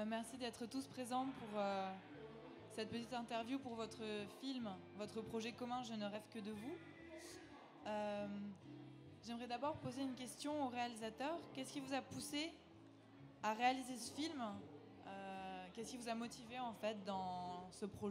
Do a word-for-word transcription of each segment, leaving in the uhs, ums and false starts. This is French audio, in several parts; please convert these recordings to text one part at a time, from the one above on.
merci d'être tous présents pour euh, cette petite interview pour votre film, votre projet commun Je ne rêve que de vous. Euh, j'aimerais d'abord poser une question au réalisateur. Qu'est-ce qui vous a poussé à réaliser ce film ? euh, Qu'est-ce qui vous a motivé en fait dans ce projet ?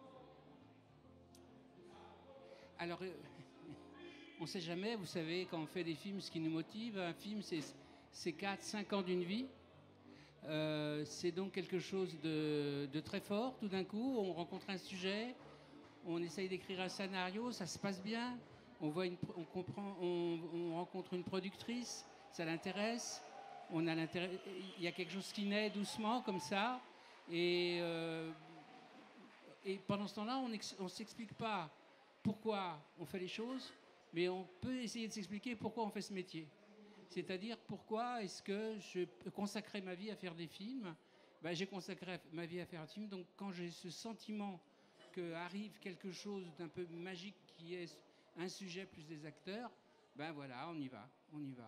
Alors, euh, on ne sait jamais, vous savez, quand on fait des films, ce qui nous motive, un film, c'est, c'est quatre cinq ans d'une vie. Euh, c'est donc quelque chose de, de très fort. Tout d'un coup, on rencontre un sujet, on essaye d'écrire un scénario, ça se passe bien. On, voit une, on, comprend, on, on rencontre une productrice, ça l'intéresse. On a l'intérêt, il y a quelque chose qui naît doucement, comme ça. Et, euh, et pendant ce temps-là, on ne s'explique pas pourquoi on fait les choses, mais on peut essayer de s'expliquer pourquoi on fait ce métier. C'est-à-dire pourquoi est-ce que je consacrais ma vie à faire des films ? Ben, j'ai consacré ma vie à faire un film, donc quand j'ai ce sentiment qu'arrive quelque chose d'un peu magique qui est un sujet plus des acteurs, ben voilà, on y va, on y va.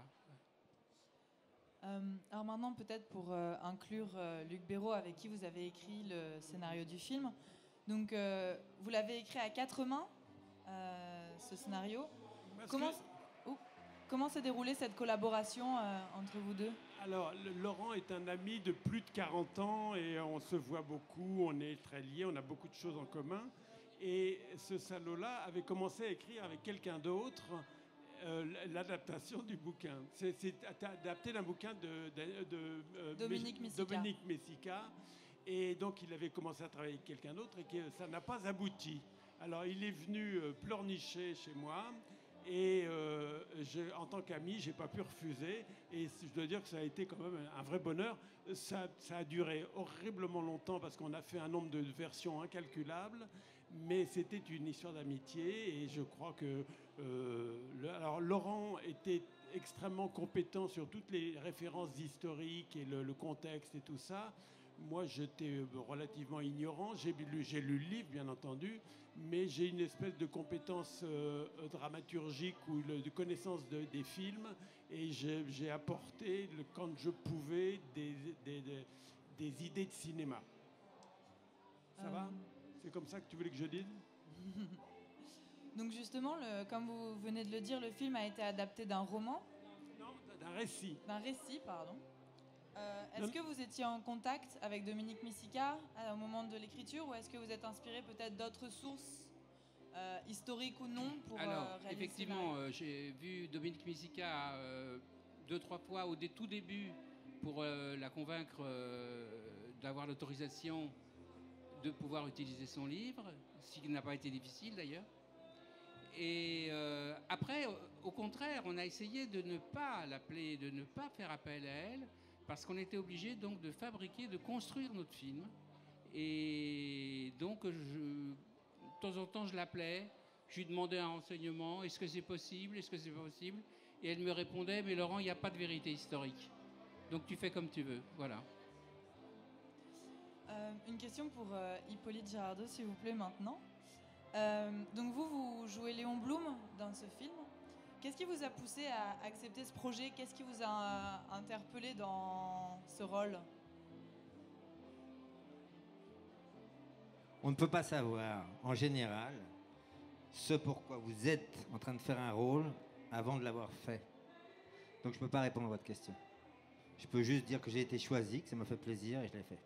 Euh, alors maintenant, peut-être pour euh, inclure euh, Luc Béraud, avec qui vous avez écrit le scénario du film. Donc, euh, vous l'avez écrit à quatre mains, euh, ce scénario. Parce Comment, que- oh, comment s'est déroulée cette collaboration euh, entre vous deux ? Alors, le- Laurent est un ami de plus de quarante ans et on se voit beaucoup, on est très liés, on a beaucoup de choses en commun. Et ce salaud-là avait commencé à écrire avec quelqu'un d'autre euh, l'adaptation du bouquin. C'est, c'est adapté d'un bouquin de, de- de, euh, Dominique Mess- Messica. Dominique Messica. Et donc, il avait commencé à travailler avec quelqu'un d'autre et que ça n'a pas abouti. Alors, il est venu euh, pleurnicher chez moi. Et euh, je, en tant qu'ami, j'ai pas pu refuser. Et je dois dire que ça a été quand même un vrai bonheur. Ça, ça a duré horriblement longtemps parce qu'on a fait un nombre de versions incalculable. Mais c'était une histoire d'amitié. Et je crois que euh, le, alors Laurent était extrêmement compétent sur toutes les références historiques et le, le contexte et tout ça. Moi, j'étais relativement ignorant. J'ai lu, j'ai lu le livre, bien entendu, mais j'ai une espèce de compétence euh, dramaturgique ou le- de connaissance de- des films, et j'ai, j'ai apporté, le- quand je pouvais, des, des- des- des idées de cinéma. Ça Euh. va ? C'est comme ça que tu voulais que je dise ? Donc justement, le, comme vous venez de le dire, le film a été adapté d'un roman, Non, d'un récit. d'un récit, pardon. Euh, est-ce Non. que vous étiez en contact avec Dominique Messica euh, au moment de l'écriture, ou est-ce que vous êtes inspiré peut-être d'autres sources, euh, historiques ou non, pour Alors, euh, réaliser effectivement, la... euh, j'ai vu Dominique Messica euh, deux, trois fois au dé- tout début pour euh, la convaincre euh, d'avoir l'autorisation de pouvoir utiliser son livre, ce qui n'a pas été difficile d'ailleurs. Et euh, après, au, au contraire, on a essayé de ne pas l'appeler, de ne pas faire appel à elle, parce qu'on était obligé donc de fabriquer, de construire notre film. Et donc, je, de temps en temps, je l'appelais, je lui demandais un renseignement, est-ce que c'est possible, est-ce que c'est pas possible ? Et elle me répondait, mais Laurent, il n'y a pas de vérité historique. Donc tu fais comme tu veux, voilà. Euh, une question pour euh, Hippolyte Girardot, s'il vous plaît, maintenant. Euh, donc vous, vous jouez Léon Blum dans ce film. Qu'est-ce qui vous a poussé à accepter ce projet ? Qu'est-ce qui vous a euh, interpellé dans ce rôle ? On ne peut pas savoir, en général, ce pourquoi vous êtes en train de faire un rôle avant de l'avoir fait. Donc je ne peux pas répondre à votre question. Je peux juste dire que j'ai été choisi, que ça m'a fait plaisir et je l'ai fait.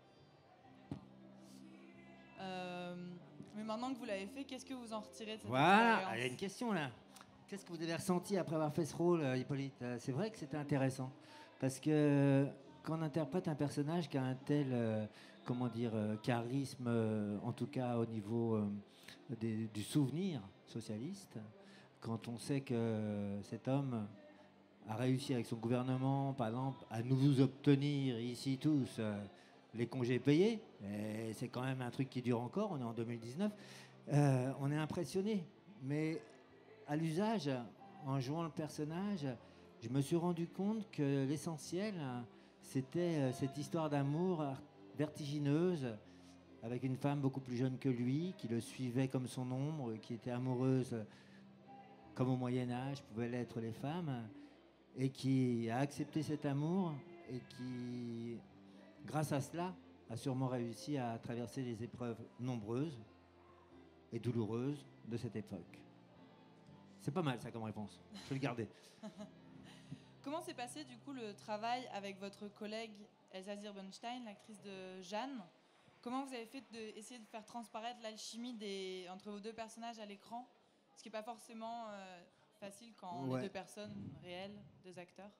Euh, mais maintenant que vous l'avez fait, qu'est-ce que vous en retirez de cette Voilà, expérience ? il y a une question là. Qu'est-ce que vous avez ressenti après avoir fait ce rôle, euh, Hippolyte ? Euh, C'est vrai que c'était intéressant. Parce que euh, quand on interprète un personnage qui a un tel, euh, comment dire, euh, charisme, euh, en tout cas au niveau euh, des- du souvenir socialiste, quand on sait que euh, cet homme a réussi avec son gouvernement, par exemple, à nous obtenir ici tous euh, les congés payés, et c'est quand même un truc qui dure encore, on est en deux mille dix-neuf, euh, on est impressionné. Mais à l'usage, en jouant le personnage, je me suis rendu compte que l'essentiel, c'était cette histoire d'amour vertigineuse avec une femme beaucoup plus jeune que lui, qui le suivait comme son ombre, qui était amoureuse comme au Moyen-Âge pouvaient l'être les femmes, et qui a accepté cet amour et qui, grâce à cela, a sûrement réussi à traverser les épreuves nombreuses et douloureuses de cette époque. C'est pas mal ça comme réponse, je vais le garder. Comment s'est passé du coup le travail avec votre collègue Elsa Ziebenstein, l'actrice de Jeanne? Comment vous avez fait de essayer de faire transparaître l'alchimie des, entre vos deux personnages à l'écran? Ce qui n'est pas forcément euh, facile quand on Ouais. est deux personnes réelles, deux acteurs.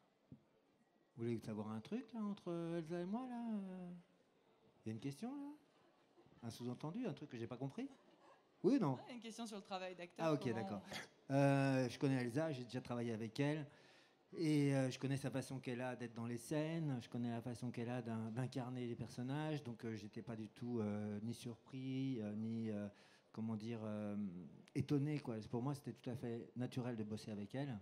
Vous voulez savoir un truc là entre Elsa et moi là? Il y a une question là? Un sous-entendu, un truc que j'ai pas compris? Oui ou non? Ah, une question sur le travail d'acteur. Ah ok, comment... d'accord. Euh, je connais Elsa, j'ai déjà travaillé avec elle. Et euh, je connais sa façon qu'elle a d'être dans les scènes, je connais la façon qu'elle a d'in- d'incarner les personnages, donc euh, j'étais pas du tout euh, ni surpris, euh, ni, euh, comment dire, euh, étonné, quoi. Pour moi, c'était tout à fait naturel de bosser avec elle.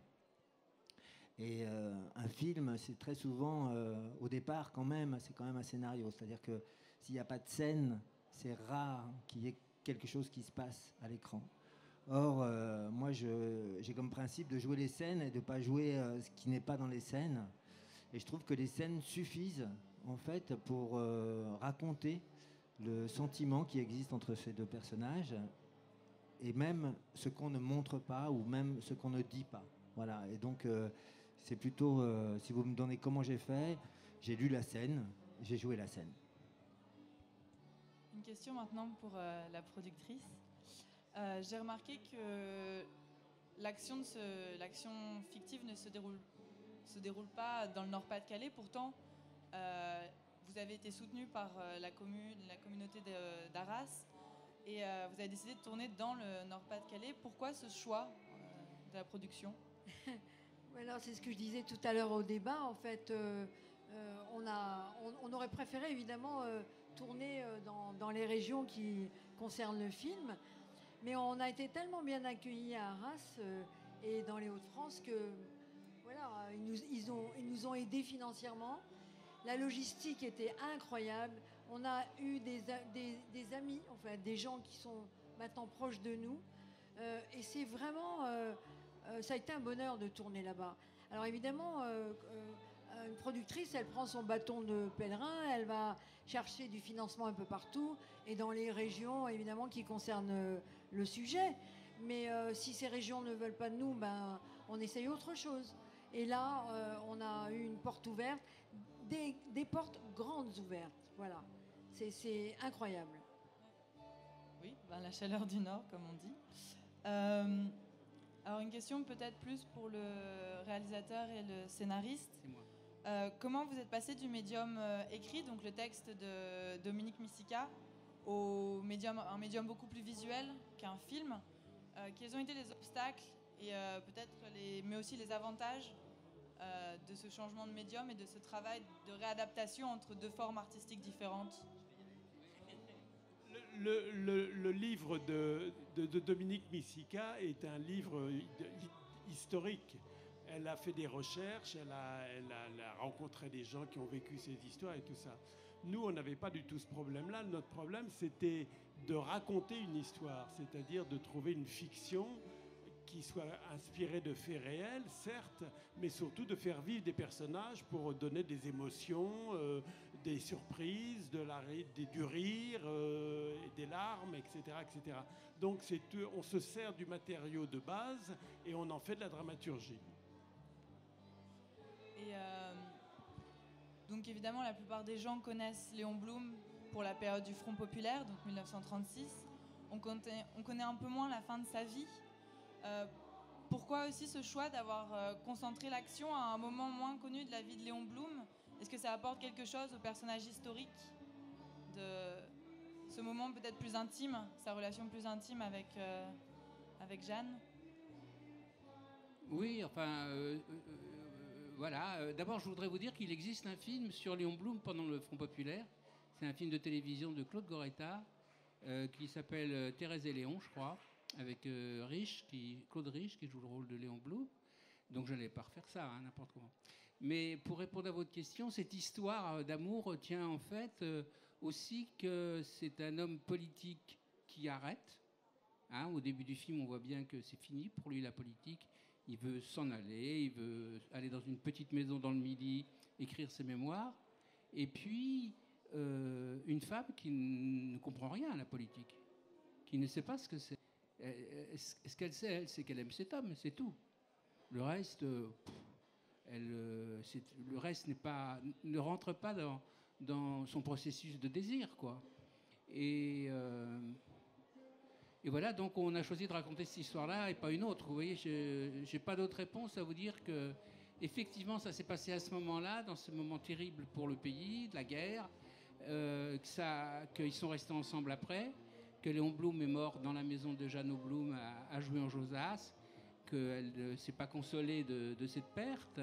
Et euh, un film, c'est très souvent, euh, au départ, quand même, c'est quand même un scénario. C'est-à-dire que s'il n'y a pas de scène, c'est rare qu'il y ait quelque chose qui se passe à l'écran. Or, euh, moi, je- j'ai comme principe de jouer les scènes et de ne pas jouer euh, ce qui n'est pas dans les scènes. Et je trouve que les scènes suffisent, en fait, pour euh, raconter le sentiment qui existe entre ces deux personnages, et même ce qu'on ne montre pas, ou même ce qu'on ne dit pas. Voilà. Et donc, euh, c'est plutôt, euh, si vous me donnez comment j'ai fait, j'ai lu la scène, j'ai joué la scène. Une question maintenant pour euh, la productrice. Euh, j'ai remarqué que l'action, de ce, l'action fictive ne se déroule, se déroule pas dans le Nord-Pas-de-Calais. Pourtant, euh, vous avez été soutenu par euh, la, commune, la communauté de- d'Arras et euh, vous avez décidé de tourner dans le Nord-Pas-de-Calais. Pourquoi ce choix euh, de la production? Voilà, c'est ce que je disais tout à l'heure au débat. En fait, euh, euh, on, a, on, on aurait préféré évidemment euh, tourner euh, dans, dans les régions qui concernent le film. Mais on a été tellement bien accueillis à Arras euh, et dans les Hauts-de-France que voilà, ils nous, ils, ont, ils nous ont aidés financièrement. La logistique était incroyable. On a eu des, des, des amis, enfin des gens qui sont maintenant proches de nous. Euh, et c'est vraiment, euh, euh, ça a été un bonheur de tourner là-bas. Alors évidemment, euh, euh, une productrice, elle prend son bâton de pèlerin, elle va chercher du financement un peu partout et dans les régions, évidemment, qui concernent euh, le sujet. Mais euh, si ces régions ne veulent pas de nous, ben, on essaye autre chose. Et là, euh, on a eu une porte ouverte, des, des portes grandes ouvertes. Voilà, c'est, c'est incroyable. Oui, ben, la chaleur du Nord, comme on dit. Euh, alors une question peut-être plus pour le réalisateur et le scénariste. C'est moi. Euh, comment vous êtes passé du médium euh, écrit, donc le texte de Dominique Misica, au médium, un médium beaucoup plus visuel qu'un film? euh, Quels ont été les obstacles et euh, peut-être les, mais aussi les avantages euh, de ce changement de médium et de ce travail de réadaptation entre deux formes artistiques différentes? Le, le- le livre de, de- de Dominique Misica est un livre historique. Elle a fait des recherches, elle a, elle a- elle a rencontré des gens qui ont vécu ces histoires et tout ça. Nous, on n'avait pas du tout ce problème-là. Notre problème, c'était de raconter une histoire, c'est-à-dire de trouver une fiction qui soit inspirée de faits réels, certes, mais surtout de faire vivre des personnages pour donner des émotions, euh, des surprises, de la, des, du rire, euh, des larmes, et cetera, et cetera. Donc c'est, on se sert du matériau de base et on en fait de la dramaturgie. Et euh, donc évidemment, la plupart des gens connaissent Léon Blum pour la période du Front populaire, donc mille neuf cent trente-six. On connaît, on connaît un peu moins la fin de sa vie. Euh, pourquoi aussi ce choix d'avoir euh, concentré l'action à un moment moins connu de la vie de Léon Blum? Est-ce que ça apporte quelque chose au personnage historique de ce moment peut-être plus intime, sa relation plus intime avec, euh, avec Jeanne? Oui, enfin, euh, euh, euh, voilà. Euh, D'abord, je voudrais vous dire qu'il existe un film sur Léon Blum pendant le Front populaire. C'est un film de télévision de Claude Goretta euh, qui s'appelle euh, Thérèse et Léon, je crois, avec euh, Rich, qui, Claude Rich, qui joue le rôle de Léon Blum. Donc, je n'allais pas refaire ça, hein, n'importe comment. Mais pour répondre à votre question, cette histoire d'amour tient en fait euh, aussi que c'est un homme politique qui arrête. Hein, au début du film, on voit bien que c'est fini pour lui la politique. Il veut s'en aller, il veut aller dans une petite maison dans le Midi, écrire ses mémoires. Et puis, euh, une femme qui ne comprend rien à la politique, qui ne sait pas ce que c'est. Ce qu'elle sait, elle, c'est qu'elle aime cet homme, c'est tout. Le reste, euh, elle, euh, le reste n'est pas, ne rentre pas dans, dans son processus de désir, quoi. Et, euh, et voilà, donc on a choisi de raconter cette histoire-là et pas une autre. Vous voyez, je n'ai pas d'autre réponse à vous dire que, effectivement, ça s'est passé à ce moment-là, dans ce moment terrible pour le pays, de la guerre, euh, que ça, qu'ils sont restés ensemble après, que Léon Blum est mort dans la maison de Jeannot Blum à, à Jouy-en-Josas, qu'elle ne s'est pas consolée de, de cette perte.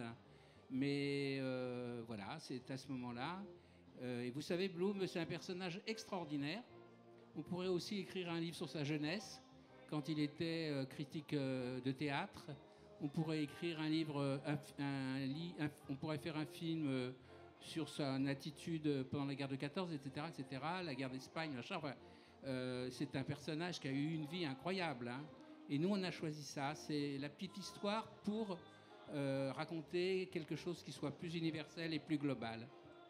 Mais euh, voilà, c'est à ce moment-là. Euh, et vous savez, Blum, c'est un personnage extraordinaire. On pourrait aussi écrire un livre sur sa jeunesse, quand il était euh, critique euh, de théâtre. On pourrait écrire un livre, un, un, un, on pourrait faire un film euh, sur son attitude pendant la guerre de quatorze, et cetera, et cetera, la guerre d'Espagne, machin. Enfin, euh, c'est un personnage qui a eu une vie incroyable. Hein. Et nous, on a choisi ça. C'est la petite histoire pour euh, raconter quelque chose qui soit plus universel et plus global.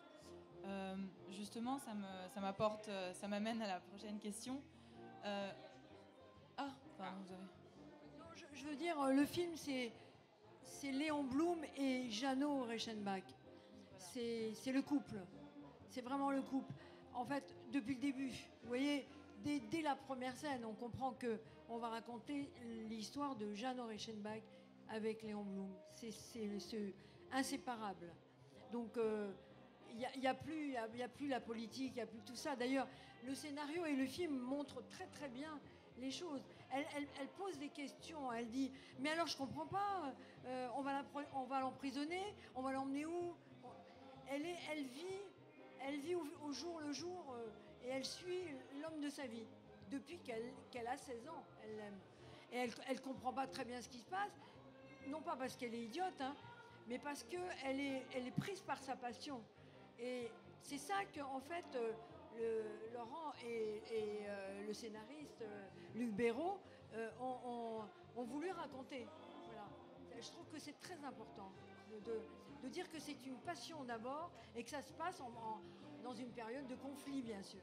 Euh, justement, ça me, ça m'apporte, ça m'amène à la prochaine question. Euh, ah, pardon, vous avez... Non, je, je veux dire, le film, c'est, c'est Léon Blum et Jeannot Reichenbach. C'est, c'est le couple. C'est vraiment le couple. En fait, depuis le début, vous voyez, dès, dès la première scène, on comprend qu'on va raconter l'histoire de Jeannot Reichenbach avec Léon Blum. C'est, c'est, c'est inséparable. Donc, euh, il n'y a, y a, a, a plus la politique, il n'y a plus tout ça. D'ailleurs, le scénario et le film montrent très très bien les choses. Elle, elle, elle pose des questions, elle dit « Mais alors je ne comprends pas, euh, on, va on va l'emprisonner, on va l'emmener où ?» elle, est, elle vit, elle vit au, au jour le jour euh, et elle suit l'homme de sa vie. Depuis qu'elle, qu'elle a seize ans, elle l'aime. Et elle ne comprend pas très bien ce qui se passe, non pas parce qu'elle est idiote, hein, mais parce qu'elle est, elle est prise par sa passion. Et c'est ça qu'en fait, euh, le, Laurent et, et euh, le scénariste euh, Luc Béraud euh, ont, ont, ont voulu raconter. Voilà. Je trouve que c'est très important de, de, de dire que c'est une passion d'abord et que ça se passe en, en, dans une période de conflit, bien sûr.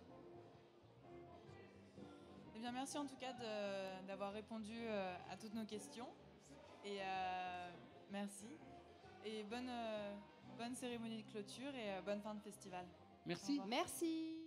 Eh bien, merci en tout cas de, d'avoir répondu euh, à toutes nos questions. Et euh, merci. Et bonne... Euh, Bonne cérémonie de clôture et bonne fin de festival. Merci. Merci.